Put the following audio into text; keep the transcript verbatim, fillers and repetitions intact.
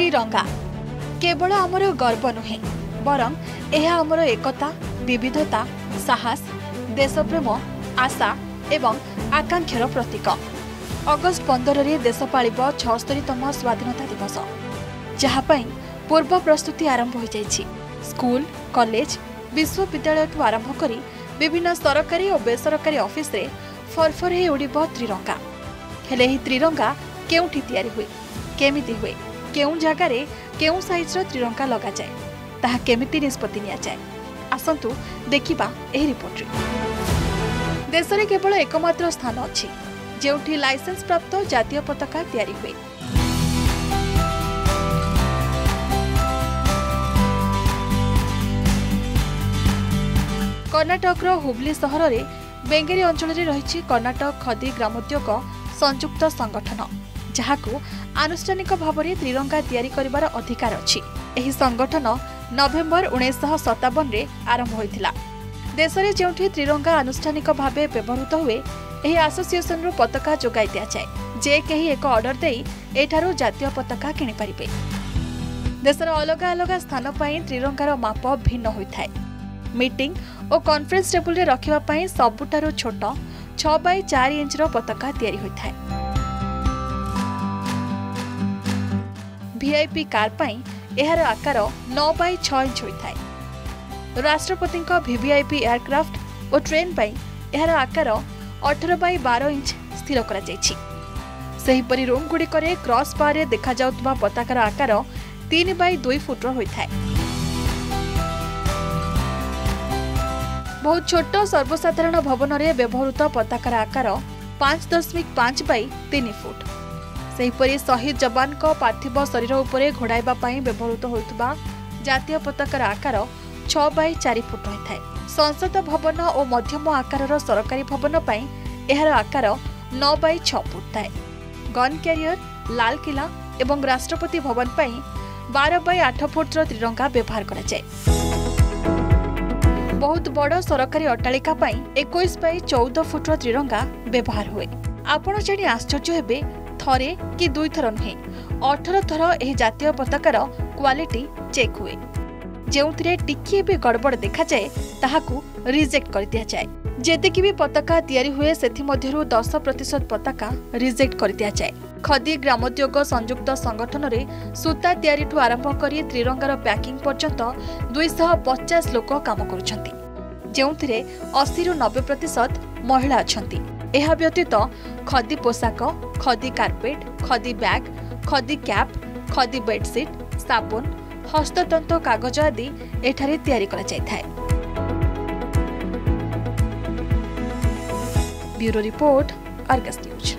त्रिरंगा केवल आमर गर्व नुहे बरं यह आमर एकता विविधता साहस देशप्रेम आशा एवं आकांक्षार प्रतीक। अगस्ट पंद्रह रे देश पालिब छस्तरीतम स्वाधीनता दिवस जहाँपाई पूर्व प्रस्तुति आरंभ हो जाइछि। स्कूल कॉलेज विश्वविद्यालय ठू आरंभ करी विभिन्न सरकारी और बेसरकारी ऑफिस रे फरफरे उड़िब त्रिरंगा। हेले ही त्रिरंगा केउठी तैयारी हुए केमिति हुए केउ जगार केउ साइज रो त्रिरंगा लगा जाए ताहा केमिति निष्पत्ति निया जाए आसंतु देखिबा एही रिपोर्ट रे। देश रे केवल एकमात्र स्थान अछि जेउठी लाइसेंस प्राप्त जातीय पताका तैयारी हुए। कर्नाटक रो हुबली सहर रे बेंगेरी अंचल रे रहिछि कर्नाटक खदी ग्रामोद्योग संयुक्त संगठन जहाकू आनुष्ठानिक भाव में त्रिरंगा तैयारी करिवार अधिकार अछि। एही संगठन नवेम्बर उन्नीस सौ सत्तावन रे आरंभ होइथिला। देश रे जेउठी त्रिरंगा आनुष्ठानिक भाव व्यवहृत हुए एही एसोसिएशन रो पताका जोगाई दिया जाए जे केही एक ऑर्डर देई एठारो जातीय पताका किनि परिबे। देशर अलग अलग स्थान पई त्रिरंगार माप भिन्न होइथाय। मीटिंग और कॉन्फ्रेंस टेबल रे रखिबा पई सबुठारो छोट छह बाय चार इंच रो पताका तैयारी होइथाय। वीआईपी कार पई एहार आकार नौ बाय छह इंच होइथाय। राष्ट्रपति वीवीआईपी एयरक्राफ्ट और ट्रेन पई एहार आकार अठारह बाय बारह इंच स्थिर करा जायछि। सेहिपरि रूम गुडी करे क्रॉस बार रे देखा जाउतबा पताकार आकार तीन बाय दो फुट रो होइथाय। बहुत छोट सर्वसाधारण भवन रे व्यवहृत पताकार आकार पांच दशमिक पांच बाय तीन फुट। सेहिपरि शहीद जवान को पार्थिव शरीर उपरे घोड़ाइबा पई व्यवहृत होइतबा जातीय पताकार आकार छह बाय चार फुट होइथाय। संसद भवन और मध्यम आकार सरकारी भवन पई एहार आकार नौ बाय छह फुट थाए। गन कैरियर लाल किला एवं राष्ट्रपति भवन पई बारह बाय आठ फुट रो त्रिरंगा व्यवहार करा जाय। बहुत बड़ सरकारी अट्टालिका पई इक्कीस बाय चौदह फुट रो त्रिरंगा व्यवहार हुए। आपण जानि आश्चर्य हेबे थरे कि दुई थर नुहे अठारह थर एही जातीय पताकार क्वालिटी चेक हुए। जेउथिरे टिकिए भी गड़बड़ देखा जाए ताहाकू रिजेक्ट कर दिया जाए। जेतेकी भी पताका तैयारी हुए सेथि मध्यरु दस प्रतिशत पताका रिजेक्ट कर दिया जाए। खदी ग्रामोद्योग संयुक्त संगठन रे सूता तैयारी ठू आरंभ करी त्रिरंगार पैकिंग पर्यंत दो सौ पचास लोक काम करुछंती जेउथिरे अस्सी रु नब्बे प्रतिशत महिला अछंती। एहा व्यतीत खदी पोशाक khadi carpet khadi bag khadi cap khadi bedsheet साबुन हस्ततंत कागज आदि एठारे तैयारी करा जायथाय। Bureau report Argus news.